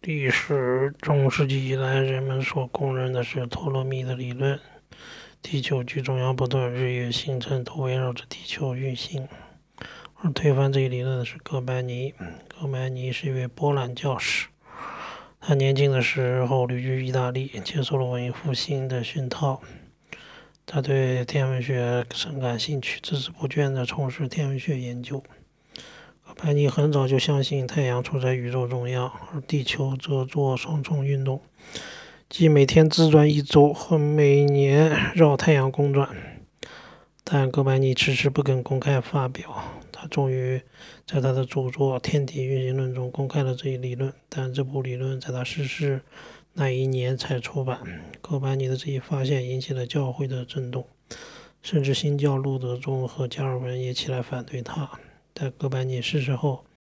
地是中世纪以来人们所公认的是托勒密的理论，地球居中央不动，日月星辰都围绕着地球运行。而推翻这一理论的是哥白尼。哥白尼是一位波兰教士，他年轻的时候旅居意大利，接受了文艺复兴的熏陶。他对天文学深感兴趣，孜孜不倦地从事天文学研究。哥白尼很早就相信太阳处在宇宙中央，而地球则做双重运动，即每天自转一周和每年绕太阳公转。但哥白尼迟迟不肯公开发表，他终于在他的著作《天体运行论》中公开了这一理论，但这部理论在他逝世那一年才出版。哥白尼的这一发现引起了教会的震动，甚至新教路德宗和加尔文也起来反对他。在哥白尼逝世后，